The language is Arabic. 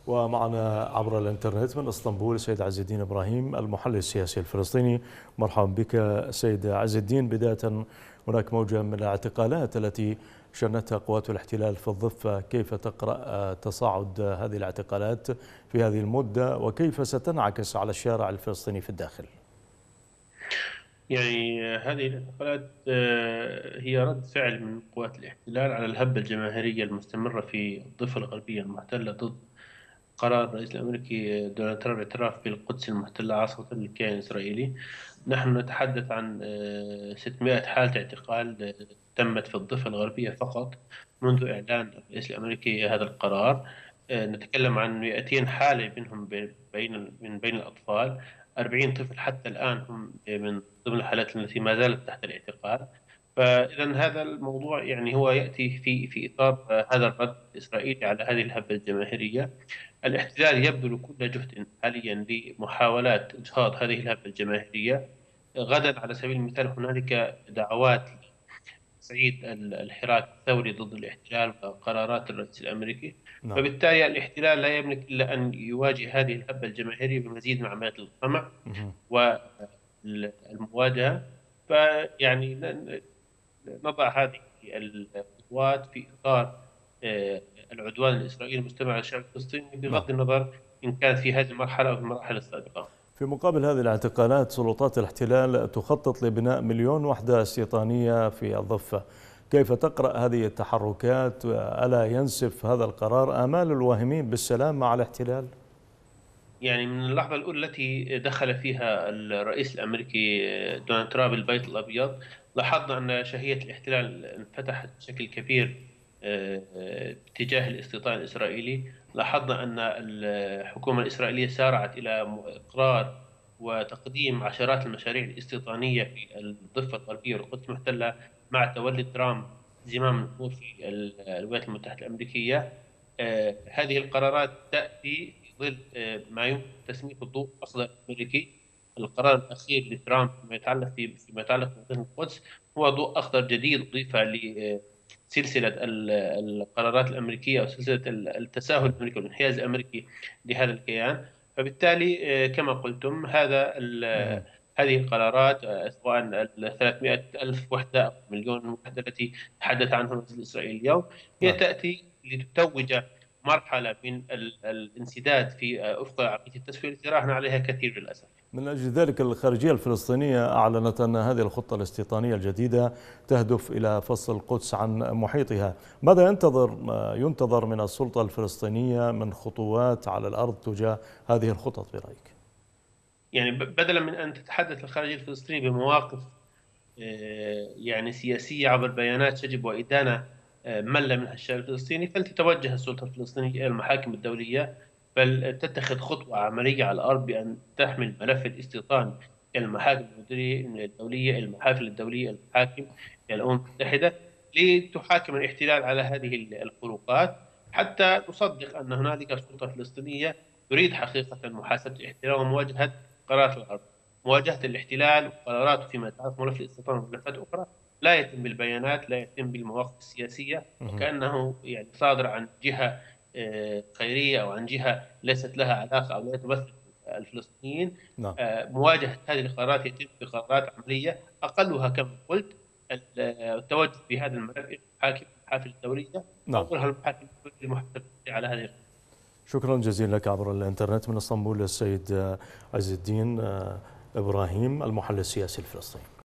ومعنا عبر الانترنت من اسطنبول سيد عز الدين ابراهيم المحلل السياسي الفلسطيني. مرحبا بك سيد عز الدين. بداية، هناك موجة من الاعتقالات التي شنتها قوات الاحتلال في الضفة، كيف تقرأ تصاعد هذه الاعتقالات في هذه المدة وكيف ستنعكس على الشارع الفلسطيني في الداخل؟ يعني هذه الاعتقالات هي رد فعل من قوات الاحتلال على الهبة الجماهيرية المستمرة في الضفة الغربية المحتلة ضد قرار الرئيس الأمريكي دونالد ترامب بالاعتراف بالقدس المحتلة عاصمة للكيان الإسرائيلي. نحن نتحدث عن 600 حالة اعتقال تمت في الضفة الغربية فقط منذ إعلان الرئيس الأمريكي هذا القرار. نتكلم عن 200 حالة منهم من بين الأطفال. 40 طفل حتى الآن هم من ضمن الحالات التي ما زالت تحت الاعتقال. فإذا هذا الموضوع يعني هو يأتي في إطار هذا الرد الإسرائيلي على هذه الهبة الجماهيرية. الاحتلال يبذل كل جهد حاليا لمحاولات إجهاض هذه الهبة الجماهيرية. غدا على سبيل المثال هنالك دعوات لتصعيد الحراك الثوري ضد الاحتلال وقرارات الرئيس الأمريكي. نعم. فبالتالي الاحتلال لا يملك إلا أن يواجه هذه الهبة الجماهيرية بمزيد من عمليات القمع والمواجهة. فيعني نضع هذه الخطوات في إطار العدوان الإسرائيلي المستمر على الشعب الفلسطيني نعم. بغض النظر إن كانت في هذه المرحلة أو في المراحل السابقة. في مقابل هذه الاعتقالات، سلطات الاحتلال تخطط لبناء 1,000,000 وحدة استيطانية في الضفة. كيف تقرأ هذه التحركات؟ ألا ينسف هذا القرار آمال الواهمين بالسلام مع الاحتلال؟ يعني من اللحظة الأولى التي دخل فيها الرئيس الأمريكي دونالد ترامب البيت الأبيض، لاحظنا أن شهية الاحتلال انفتحت بشكل كبير باتجاه الاستيطان الإسرائيلي. لاحظنا أن الحكومة الإسرائيلية سارعت إلى إقرار وتقديم عشرات المشاريع الاستيطانية في الضفة الغربية والقدس المحتلة مع تولي ترامب زمام الأمور في الولايات المتحدة الأمريكية. هذه القرارات تأتي في ظل ما يمكن تسميته الضوء الأخضر الأمريكي. القرار الأخير لترامب فيما يتعلق بمدينة القدس هو ضوء أخضر جديد أضيف لسلسلة القرارات الأمريكية أو سلسلة التساهل الأمريكي والانحياز الأمريكي لهذا الكيان. فبالتالي كما قلتم هذه القرارات سواء ال 300 ألف وحدة أو مليون وحدة التي تحدث عنها الرئيس الإسرائيلي اليوم هي نعم. تأتي لتتوج مرحلة من الانسداد في أفق عملية التسوية التي راهن عليها كثير للأسف. من أجل ذلك الخارجية الفلسطينية أعلنت أن هذه الخطة الاستيطانية الجديدة تهدف إلى فصل القدس عن محيطها. ماذا ينتظر من السلطة الفلسطينية من خطوات على الأرض تجاه هذه الخطط برأيك؟ يعني بدلا من أن تتحدث الخارجية الفلسطينية بمواقف يعني سياسية عبر بيانات يجب وإدانة مل منها الشارع الفلسطيني، فلتتوجه السلطة الفلسطينية إلى المحاكم الدولية، بل تتخذ خطوة عملية على الأرض بأن تحمل ملف الاستيطان إلى المحاكم الدولية، إلى المحافل الدولية، إلى المحاكم، إلى الأمم المتحدة، لتحاكم الاحتلال على هذه الخروقات، حتى نصدق أن هنالك سلطة فلسطينية تريد حقيقة محاسبة الاحتلال ومواجهة قرارات الغرب. مواجهة الاحتلال وقراراته فيما يتعلق بملف الاستيطان وملفات أخرى لا يتم بالبيانات، لا يتم بالمواقف السياسية، مهم. وكأنه يعني صادر عن جهة خيرية أو عن جهة ليست لها علاقة أو لا تمثل الفلسطينيين. نعم. مواجهة هذه القرارات يتم بقرارات عملية أقلها كما قلت التوجه في هذا الملف إلى المحافل الدولية نعم. أو غيرها المحاكم الدولية المحتملة على هذه. شكرا جزيلا لك عبر الانترنت من اسطنبول السيد عز الدين إبراهيم المحلل السياسي الفلسطيني.